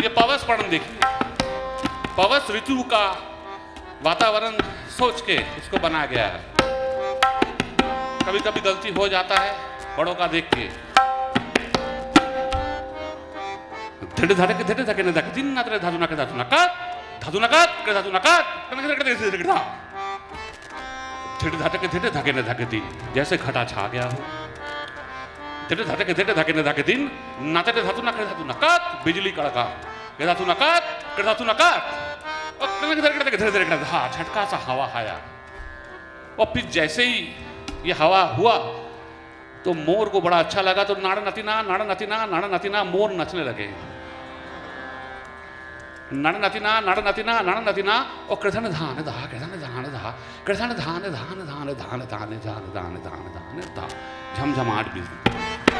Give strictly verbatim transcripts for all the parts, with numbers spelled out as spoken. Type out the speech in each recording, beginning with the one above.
ये पवस पढ़न देखिए, पवस ऋतु का वातावरण सोच के इसको बनाया गया है। कभी कभी गलती हो जाता है बड़ों का देख के। धड़ धड़ के धड़ धके न धके दिन ना तेरे धातु ना के धातु ना का धातु ना का के धातु ना का कने कने कने धड़ धड़ के धड़ धके न धके दिन जैसे घटा छा गया हो। धड़ धड़ के धड़ धके न धके दिन ना तेरे धातु ना के धातु ना का बिजली कड़का के धातु ना का के धातु ना का और कने कने कने धड़ धड़ के धा झटका सा हवा आया और फिर जैसे ही ये हवा हुआ तो मोर को बड़ा अच्छा लगा, तो नाड़ा नतीना नाड़ा नतीना नाड़ा नतीना मोर नचने लगे। नाड़ा नतीना नाड़ा नतीना नाड़ा नतीना और कृष्ण धान धा कृष्ण धान धा कृष्ण धान धान धान धान धान धान धान धान धान धा झमझमाट बिजली।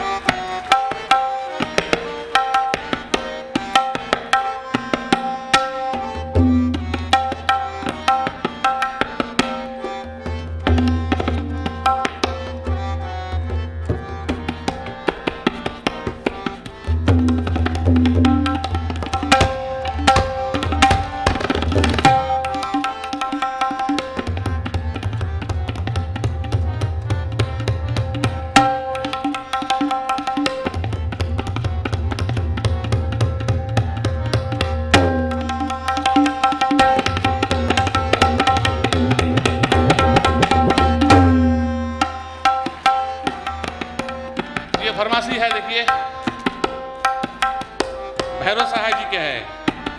फरमासी है, देखिए भैरव सहाय जी के है।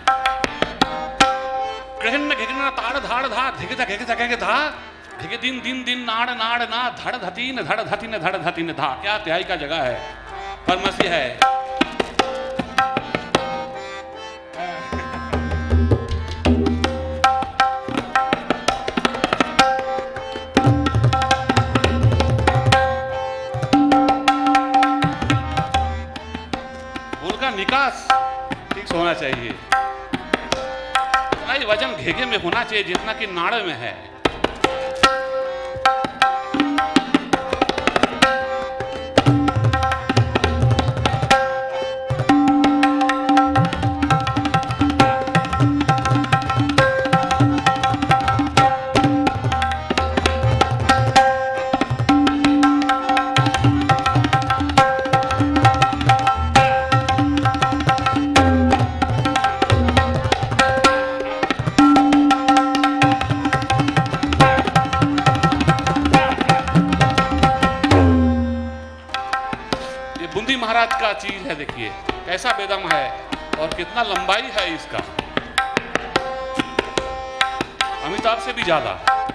कृष्ण घिघना ताड़ धाड़ धा धिग धा घिग धा धा धिग दिन दिन दिन नाड़ नाड़ ना धड़ धतीन धड़ धतीन धड़ धतीन धा। क्या त्याई का जगह है, फरमासी है। निकास ठीक होना चाहिए, नहीं वजन घेगे में होना चाहिए जितना कि नाड़े में है। महाराज का चीज है, देखिए कैसा बेदम है और कितना लंबाई है इसका, अमिताभ से भी ज्यादा।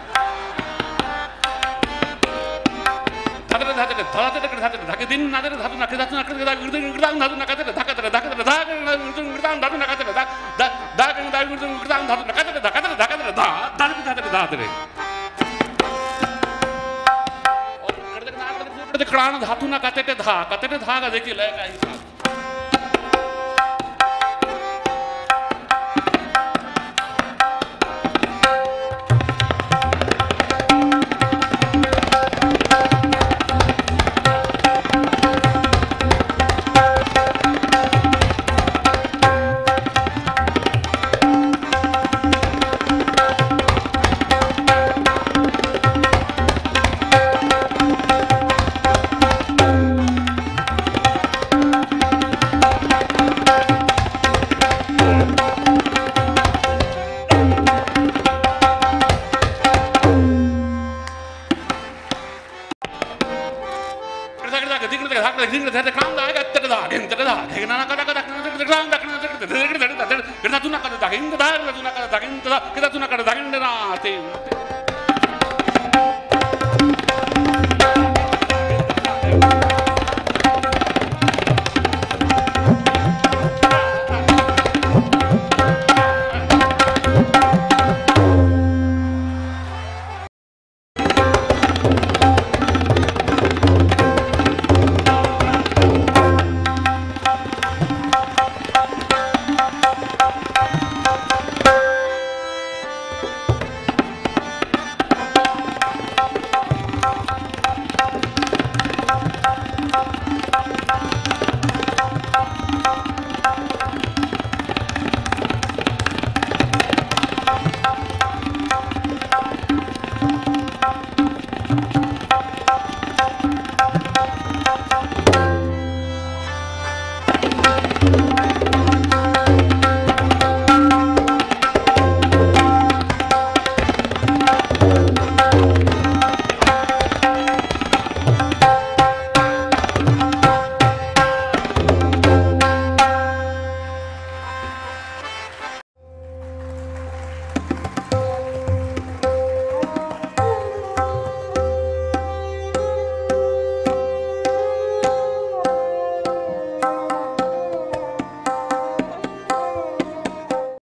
क्राण धातु ना कते धा कते धा का देखिए लय का हिसाब। kita tuna kada daging da kita tuna kada daging da kita tuna kada daging da